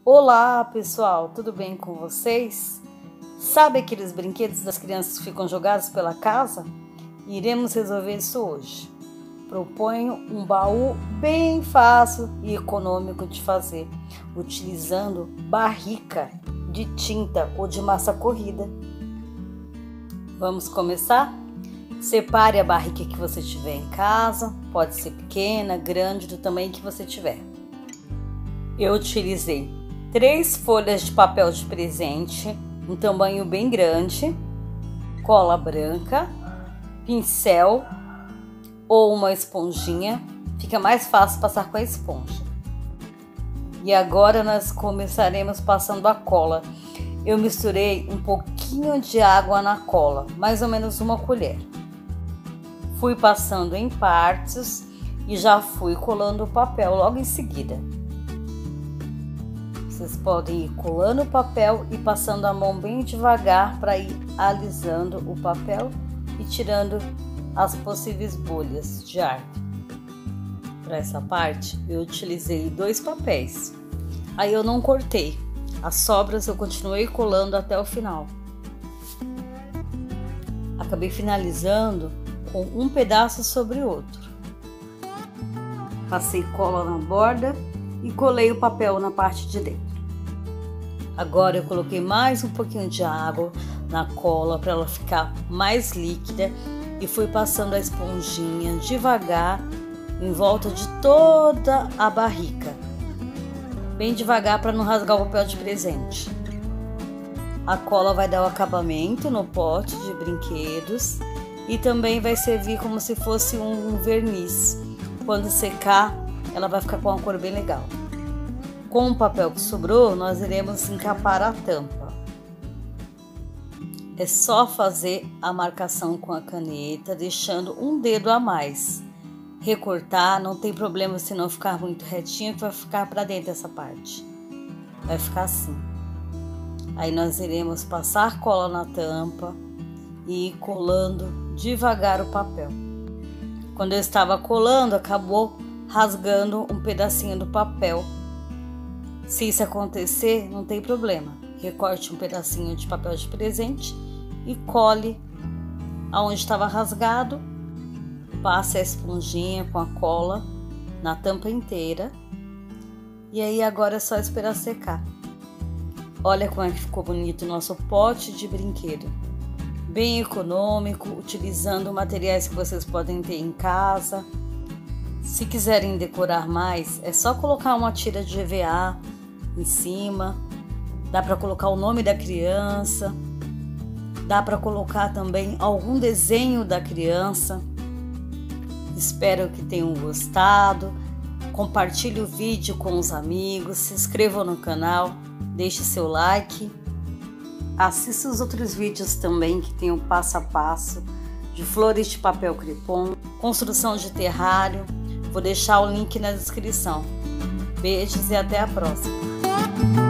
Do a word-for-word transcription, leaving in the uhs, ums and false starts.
Olá pessoal, tudo bem com vocês? Sabe aqueles brinquedos das crianças que ficam jogados pela casa? Iremos resolver isso hoje. Proponho um baú bem fácil e econômico de fazer, utilizando barrica de tinta ou de massa corrida. Vamos começar? Separe a barrica que você tiver em casa, pode ser pequena, grande, do tamanho que você tiver. Eu utilizei três folhas de papel de presente, um tamanho bem grande, cola branca, pincel ou uma esponjinha, fica mais fácil passar com a esponja. E agora nós começaremos passando a cola. Eu misturei um pouquinho de água na cola, mais ou menos uma colher. Fui passando em partes e já fui colando o papel logo em seguida. Vocês podem ir colando o papel e passando a mão bem devagar para ir alisando o papel e tirando as possíveis bolhas de ar. Para essa parte eu utilizei dois papéis, aí eu não cortei, as sobras eu continuei colando até o final. Acabei finalizando com um pedaço sobre o outro. Passei cola na borda e colei o papel na parte de dentro. Agora eu coloquei mais um pouquinho de água na cola para ela ficar mais líquida e fui passando a esponjinha devagar em volta de toda a barrica, bem devagar para não rasgar o papel de presente. A cola vai dar o acabamento no pote de brinquedos e também vai servir como se fosse um verniz. Quando secar, ela vai ficar com uma cor bem legal. Com o papel que sobrou, nós iremos encapar a tampa. É só fazer a marcação com a caneta, deixando um dedo a mais. Recortar, não tem problema se não ficar muito retinho, que vai ficar para dentro essa parte. Vai ficar assim. Aí nós iremos passar cola na tampa e ir colando devagar o papel. Quando eu estava colando, acabou rasgando um pedacinho do papel. Se isso acontecer, não tem problema. Recorte um pedacinho de papel de presente e cole aonde estava rasgado. Passe a esponjinha com a cola na tampa inteira. E aí agora é só esperar secar. Olha como é que ficou bonito o nosso pote de brinquedo. Bem econômico, utilizando materiais que vocês podem ter em casa. Se quiserem decorar mais, é só colocar uma tira de E V A em cima. Dá para colocar o nome da criança. Dá para colocar também algum desenho da criança. Espero que tenham gostado. Compartilhe o vídeo com os amigos. Se inscrevam no canal. Deixe seu like. Assista os outros vídeos também que tem o passo a passo de flores de papel crepom, construção de terrário. Vou deixar o link na descrição. Beijos e até a próxima!